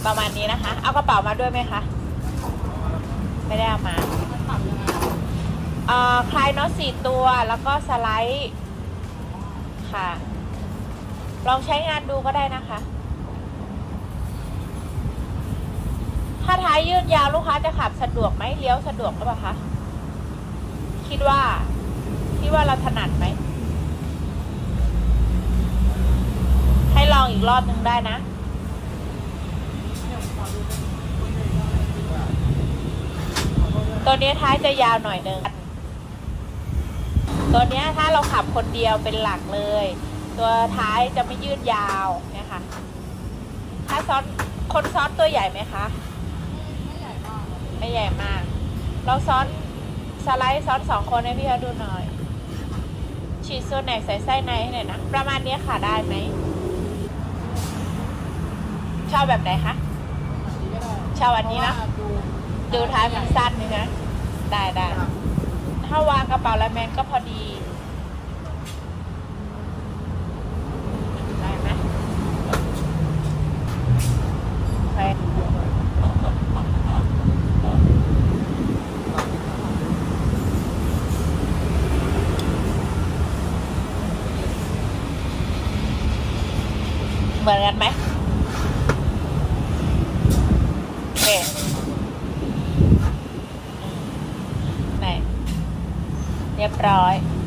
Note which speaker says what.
Speaker 1: ประมาณนี้นะคะเอากระเป๋ามาด้วยไหมคะไม่ได้เอามาคลายน็อต4 ตัวแล้วก็สไลด์ค่ะลองใช้งานดูก็ได้นะคะถ้าท้ายยืดยาวลูกค้าจะขับสะดวกไหมเลี้ยวสะดวกหรือเปล่าคะคิดว่าเราถนัดไหมให้ลองอีกรอบนึงได้นะตัวนี้ท้ายจะยาวหน่อยนึงตัวนี้ถ้าเราขับคนเดียวเป็นหลักเลยตัวท้ายจะไม่ยืดยาวเนี่ยค่ะถ้าคนซ้อนตัวใหญ่ไหมคะไม่ใหญ่มากเราซ้อนสไลด์ซ้อน2 คนให้พี่เขาดูหน่อยฉีดโซแนกใส่ไส้ในให้หน่อยนะประมาณนี้ค่ะได้ไหมชอบแบบไหนคะชอบอันนี้นะดูท้ายมันสั้นนี่นะได้ถ้าวางกระเป๋าแล้วแมนก็พอดีได้ไหมไปเหมือนกันไหมโอเคไหนเรียบร้อย